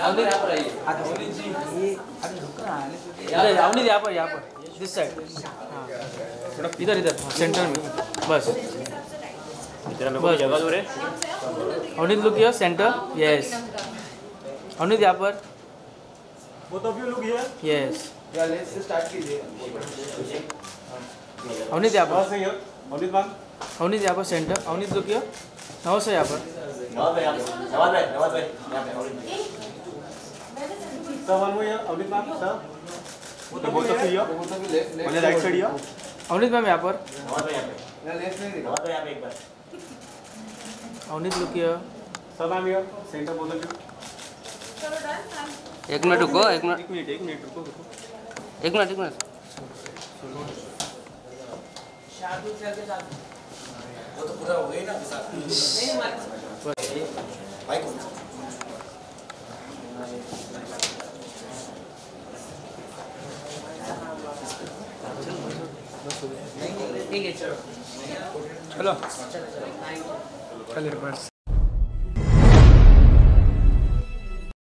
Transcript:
अवनीत यहाँ पर this side, इधर इधर सेंटर में बस जगह दूर है। Avneet look here centre, yes Avneet यहाँ पर, both of you look here, yes let's start कीजिए। अवनीत यहाँ पर, सही है अवनीत मैम, अवनीत यहाँ पर सेंटर, अवनीत लुक हियर नमस्ते यहाँ पर, नवाज भाई यहाँ पे सर वन वो here Avneet ma'am sir, both of you here on the right side here, Avneet ma'am यहाँ पर, नवाज भाई यहाँ पे, लेफ्ट में नवाज भाई यहाँ पे एक बार, Avneet look here, sir ma'am here centre both of you, एक मिनट रुको, एक मिनट एक मिनट रुको एक मिनट एक मिनट वो तो पूरा हो गई ना भाई को चलो चल रिवर्स